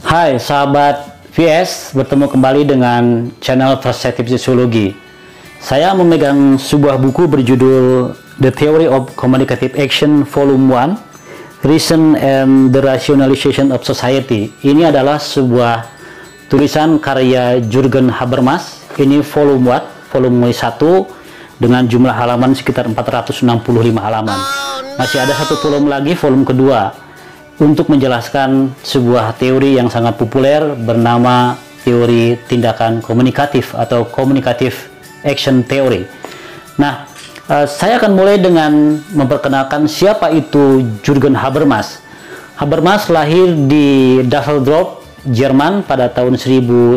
Hai sahabat VS, bertemu kembali dengan channel Perspektif Sosiologi. Saya memegang sebuah buku berjudul The Theory of Communicative Action Volume 1, Reason and the Rationalization of Society. Ini adalah sebuah tulisan karya Jürgen Habermas. Ini volume 1 dengan jumlah halaman sekitar 465 halaman. Masih ada satu volume lagi, volume kedua, untuk menjelaskan sebuah teori yang sangat populer bernama teori tindakan komunikatif atau Communicative Action Theory. Nah, saya akan mulai dengan memperkenalkan siapa itu Jürgen Habermas. Habermas lahir di Düsseldorf, Jerman pada tahun 1929,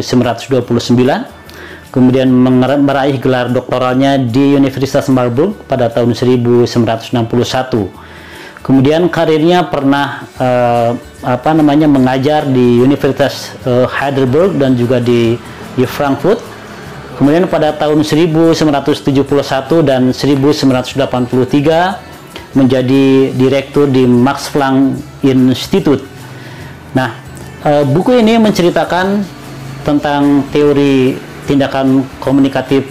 kemudian meraih gelar doktoralnya di Universitas Marburg pada tahun 1961. Kemudian karirnya pernah mengajar di Universitas Heidelberg dan juga di Frankfurt. Kemudian pada tahun 1971 dan 1983 menjadi direktur di Max Planck Institute. Nah, buku ini menceritakan tentang teori tindakan komunikatif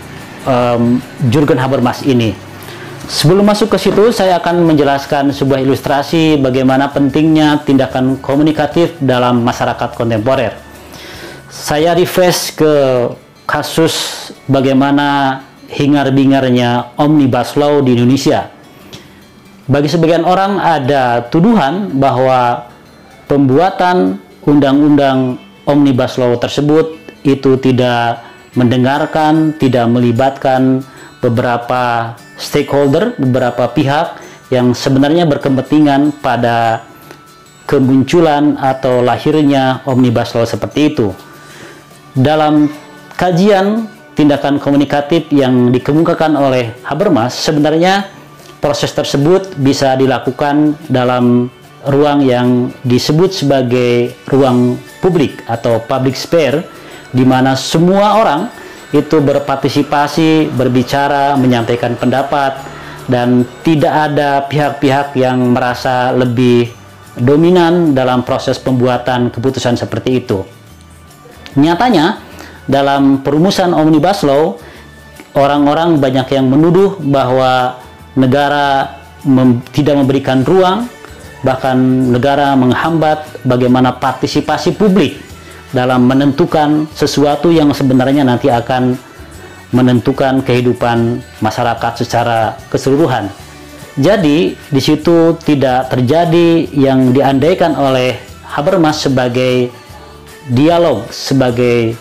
Jürgen Habermas ini. Sebelum masuk ke situ, saya akan menjelaskan sebuah ilustrasi bagaimana pentingnya tindakan komunikatif dalam masyarakat kontemporer. Saya refresh ke kasus bagaimana hingar-bingarnya Omnibus Law di Indonesia. Bagi sebagian orang ada tuduhan bahwa pembuatan undang-undang Omnibus Law tersebut itu tidak mendengarkan, tidak melibatkan beberapa stakeholder, beberapa pihak yang sebenarnya berkepentingan pada kemunculan atau lahirnya Omnibus Law seperti itu. Dalam kajian tindakan komunikatif yang dikemukakan oleh Habermas, sebenarnya proses tersebut bisa dilakukan dalam ruang yang disebut sebagai ruang publik atau public sphere, di mana semua orang itu berpartisipasi, berbicara, menyampaikan pendapat, dan tidak ada pihak-pihak yang merasa lebih dominan dalam proses pembuatan keputusan seperti itu. Nyatanya, dalam perumusan Omnibus Law, orang-orang banyak yang menuduh bahwa negara tidak memberikan ruang, bahkan negara menghambat bagaimana partisipasi publik dalam menentukan sesuatu yang sebenarnya nanti akan menentukan kehidupan masyarakat secara keseluruhan. Jadi di situ tidak terjadi yang diandaikan oleh Habermas sebagai dialog, sebagai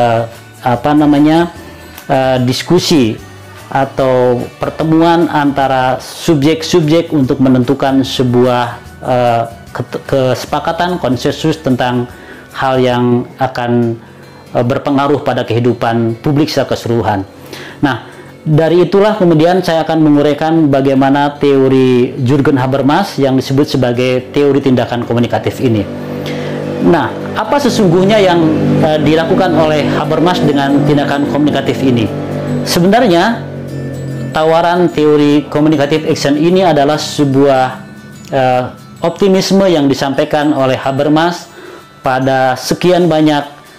diskusi atau pertemuan antara subjek-subjek untuk menentukan sebuah kesepakatan konsensus tentang hal yang akan berpengaruh pada kehidupan publik secara keseluruhan. Nah, dari itulah kemudian saya akan menguraikan bagaimana teori Jürgen Habermas yang disebut sebagai teori tindakan komunikatif ini. Nah, apa sesungguhnya yang dilakukan oleh Habermas dengan tindakan komunikatif ini? Sebenarnya, tawaran teori communicative action ini adalah sebuah optimisme yang disampaikan oleh Habermas pada sekian banyak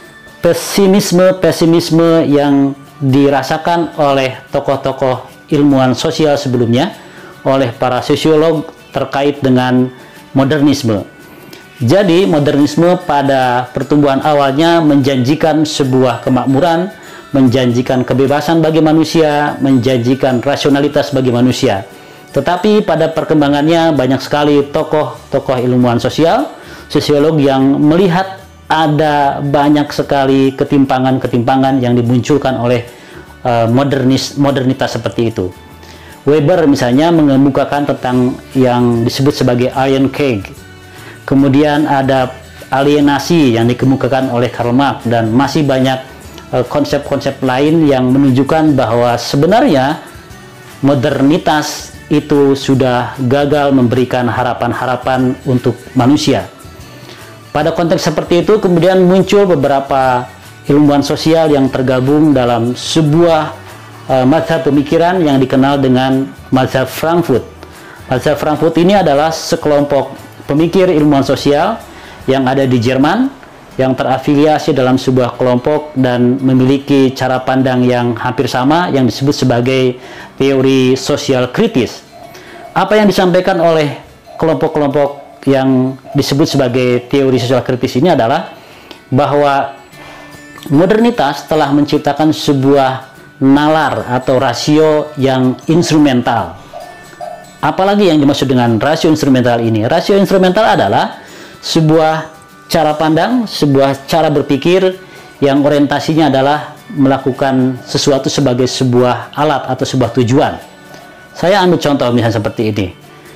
pesimisme yang dirasakan oleh tokoh-tokoh ilmuwan sosial sebelumnya, oleh para sosiolog terkait dengan modernisme. Jadi modernisme pada pertumbuhan awalnya menjanjikan sebuah kemakmuran, menjanjikan kebebasan bagi manusia, menjanjikan rasionalitas bagi manusia. Tetapi pada perkembangannya banyak sekali tokoh-tokoh ilmuwan sosiolog yang melihat ada banyak sekali ketimpangan-ketimpangan yang dimunculkan oleh modernitas seperti itu. Weber misalnya mengemukakan tentang yang disebut sebagai iron cage. Kemudian ada alienasi yang dikemukakan oleh Karl Marx, dan masih banyak konsep-konsep lain yang menunjukkan bahwa sebenarnya modernitas itu sudah gagal memberikan harapan-harapan untuk manusia. Pada konteks seperti itu kemudian muncul beberapa ilmuwan sosial yang tergabung dalam sebuah mazhab pemikiran yang dikenal dengan mazhab Frankfurt. Mazhab Frankfurt ini adalah sekelompok pemikir ilmuwan sosial yang ada di Jerman yang terafiliasi dalam sebuah kelompok dan memiliki cara pandang yang hampir sama yang disebut sebagai teori sosial kritis. Apa yang disampaikan oleh kelompok-kelompok yang disebut sebagai teori sosial kritis ini adalah bahwa modernitas telah menciptakan sebuah nalar atau rasio yang instrumental. Apalagi yang dimaksud dengan rasio instrumental ini? Rasio instrumental adalah sebuah cara pandang, sebuah cara berpikir yang orientasinya adalah melakukan sesuatu sebagai sebuah alat atau sebuah tujuan. Saya ambil contoh misalnya seperti ini.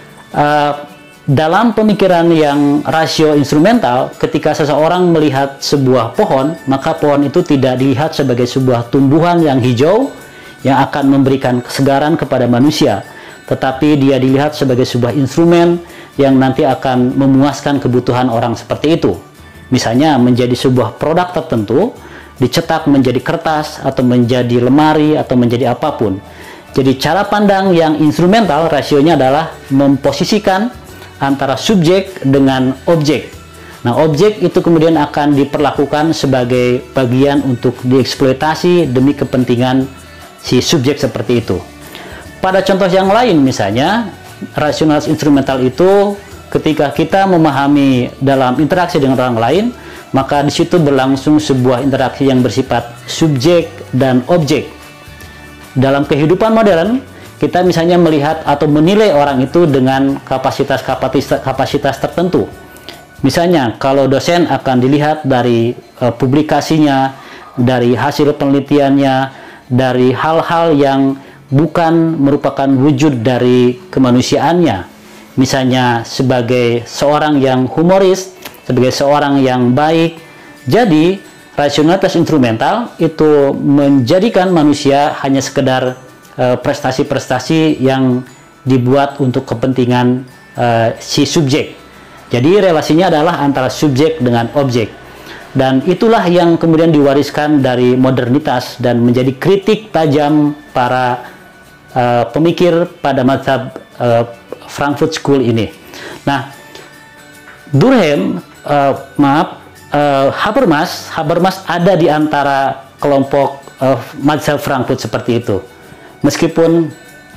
Dalam pemikiran yang rasio instrumental, ketika seseorang melihat sebuah pohon, maka pohon itu tidak dilihat sebagai sebuah tumbuhan yang hijau yang akan memberikan kesegaran kepada manusia, tetapi dia dilihat sebagai sebuah instrumen yang nanti akan memuaskan kebutuhan orang seperti itu. Misalnya menjadi sebuah produk tertentu, dicetak menjadi kertas, atau menjadi lemari, atau menjadi apapun. Jadi cara pandang yang instrumental, rasionya adalah memposisikan antara subjek dengan objek. Nah, objek itu kemudian akan diperlakukan sebagai bagian untuk dieksploitasi demi kepentingan si subjek seperti itu. Pada contoh yang lain misalnya, rasionalis instrumental itu ketika kita memahami dalam interaksi dengan orang lain, maka di situ berlangsung sebuah interaksi yang bersifat subjek dan objek. Dalam kehidupan modern, kita misalnya melihat atau menilai orang itu dengan kapasitas tertentu. Misalnya, kalau dosen akan dilihat dari publikasinya, dari hasil penelitiannya, dari hal-hal yang bukan merupakan wujud dari kemanusiaannya. Misalnya sebagai seorang yang humoris, sebagai seorang yang baik. Jadi rasionalitas instrumental itu menjadikan manusia hanya sekedar prestasi-prestasi yang dibuat untuk kepentingan si subjek. Jadi relasinya adalah antara subjek dengan objek. Dan itulah yang kemudian diwariskan dari modernitas dan menjadi kritik tajam para pemikir pada mazhab Frankfurt School ini. Nah, Durkheim, Habermas ada di antara kelompok mazhab Frankfurt seperti itu. Meskipun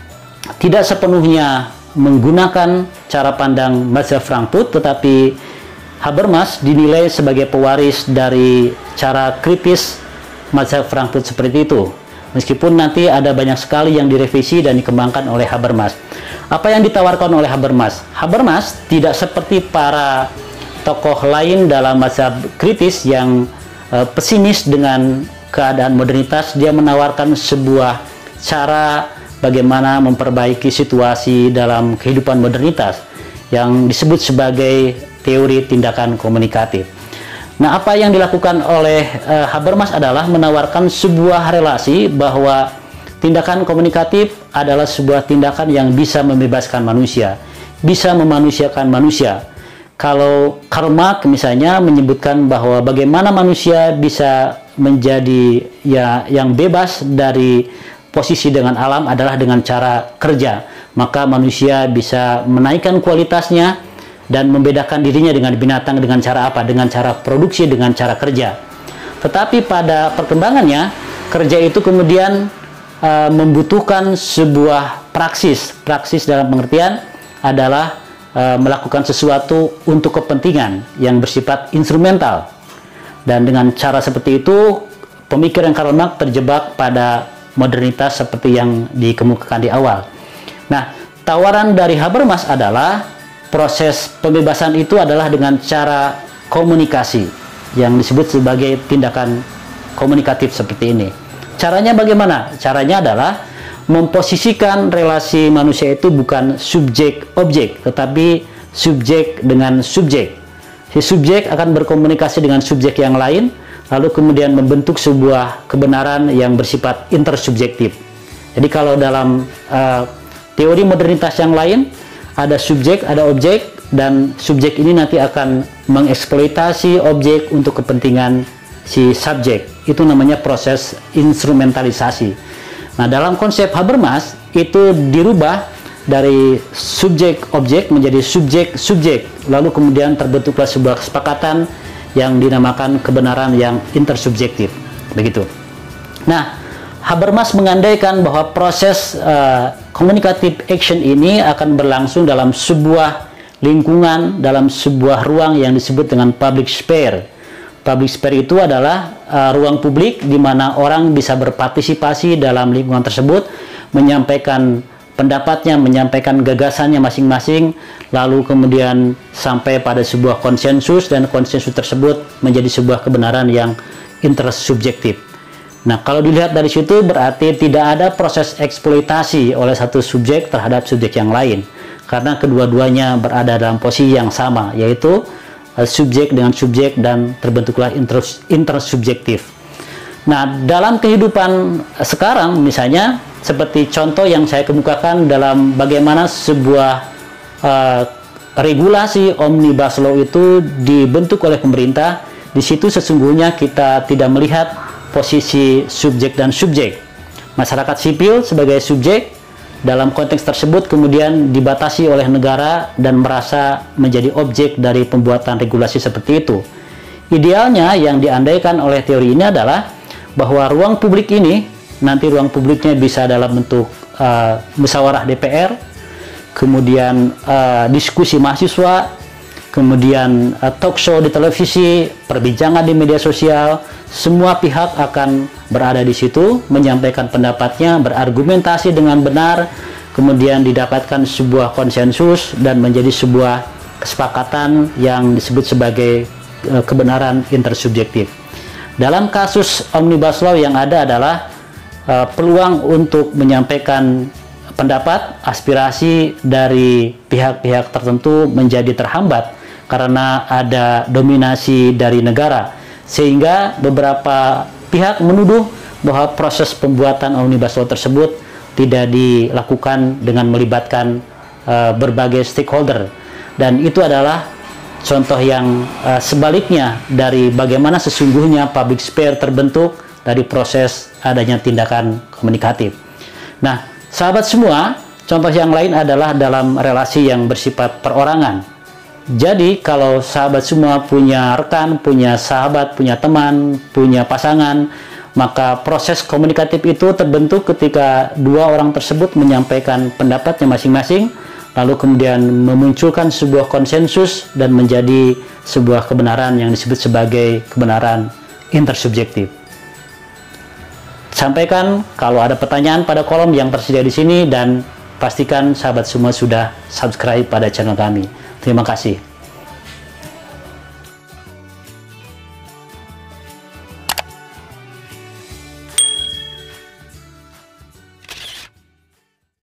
tidak sepenuhnya menggunakan cara pandang mazhab Frankfurt, tetapi Habermas dinilai sebagai pewaris dari cara kritis mazhab Frankfurt seperti itu. Meskipun nanti ada banyak sekali yang direvisi dan dikembangkan oleh Habermas. Apa yang ditawarkan oleh Habermas? Habermas tidak seperti para tokoh lain dalam mazhab kritis yang pesimis dengan keadaan modernitas. Dia menawarkan sebuah cara bagaimana memperbaiki situasi dalam kehidupan modernitas yang disebut sebagai teori tindakan komunikatif. Nah, apa yang dilakukan oleh Habermas adalah menawarkan sebuah relasi bahwa tindakan komunikatif adalah sebuah tindakan yang bisa membebaskan manusia, bisa memanusiakan manusia. Kalau Karl Marx misalnya menyebutkan bahwa bagaimana manusia bisa menjadi yang bebas dari posisi dengan alam adalah dengan cara kerja, maka manusia bisa menaikkan kualitasnya dan membedakan dirinya dengan binatang dengan cara apa? Dengan cara produksi, dengan cara kerja. Tetapi pada perkembangannya, kerja itu kemudian membutuhkan sebuah praksis. Praksis dalam pengertian adalah melakukan sesuatu untuk kepentingan yang bersifat instrumental. Dan dengan cara seperti itu, pemikiran Karl Marx terjebak pada modernitas seperti yang dikemukakan di awal. Nah, tawaran dari Habermas adalah proses pembebasan itu adalah dengan cara komunikasi yang disebut sebagai tindakan komunikatif seperti ini. Caranya bagaimana? Caranya adalah memposisikan relasi manusia itu bukan subjek-objek, tetapi subjek dengan subjek. Si subjek akan berkomunikasi dengan subjek yang lain, lalu kemudian membentuk sebuah kebenaran yang bersifat intersubjektif. Jadi kalau dalam teori modernitas yang lain, ada subjek, ada objek, dan subjek ini nanti akan mengeksploitasi objek untuk kepentingan si subjek. Itu namanya proses instrumentalisasi. Nah, dalam konsep Habermas itu dirubah dari subjek-objek menjadi subjek-subjek. Lalu kemudian terbentuklah sebuah kesepakatan yang dinamakan kebenaran yang intersubjektif. Begitu. Nah, Habermas mengandaikan bahwa proses communicative action ini akan berlangsung dalam sebuah lingkungan, dalam sebuah ruang yang disebut dengan public sphere. Public sphere itu adalah ruang publik di mana orang bisa berpartisipasi dalam lingkungan tersebut, menyampaikan pendapatnya, menyampaikan gagasannya masing-masing, lalu kemudian sampai pada sebuah konsensus, dan konsensus tersebut menjadi sebuah kebenaran yang intersubjektif. Nah, kalau dilihat dari situ berarti tidak ada proses eksploitasi oleh satu subjek terhadap subjek yang lain, karena kedua-duanya berada dalam posisi yang sama, yaitu subjek dengan subjek, dan terbentuklah intersubjektif. Nah, dalam kehidupan sekarang misalnya, seperti contoh yang saya kemukakan dalam bagaimana sebuah regulasi Omnibus Law itu dibentuk oleh pemerintah, di situ sesungguhnya kita tidak melihat posisi subjek dan subjek. Masyarakat sipil sebagai subjek dalam konteks tersebut kemudian dibatasi oleh negara dan merasa menjadi objek dari pembuatan regulasi seperti itu. Idealnya yang diandaikan oleh teori ini adalah bahwa ruang publik ini, nanti ruang publiknya bisa dalam bentuk musyawarah DPR, kemudian diskusi mahasiswa, kemudian talk show di televisi, perbincangan di media sosial. Semua pihak akan berada di situ, menyampaikan pendapatnya, berargumentasi dengan benar, kemudian didapatkan sebuah konsensus dan menjadi sebuah kesepakatan yang disebut sebagai kebenaran intersubjektif. Dalam kasus Omnibus Law yang ada adalah peluang untuk menyampaikan pendapat, aspirasi dari pihak-pihak tertentu menjadi terhambat karena ada dominasi dari negara, sehingga beberapa pihak menuduh bahwa proses pembuatan Omnibus Law tersebut tidak dilakukan dengan melibatkan berbagai stakeholder, dan itu adalah contoh yang sebaliknya dari bagaimana sesungguhnya public sphere terbentuk dari proses adanya tindakan komunikatif. Nah, sahabat semua, contoh yang lain adalah dalam relasi yang bersifat perorangan. Jadi kalau sahabat semua punya rekan, punya sahabat, punya teman, punya pasangan, maka proses komunikatif itu terbentuk ketika dua orang tersebut menyampaikan pendapatnya masing-masing, lalu kemudian memunculkan sebuah konsensus dan menjadi sebuah kebenaran yang disebut sebagai kebenaran intersubjektif. Sampaikan kalau ada pertanyaan pada kolom yang tersedia di sini, dan pastikan sahabat semua sudah subscribe pada channel kami. Terima kasih.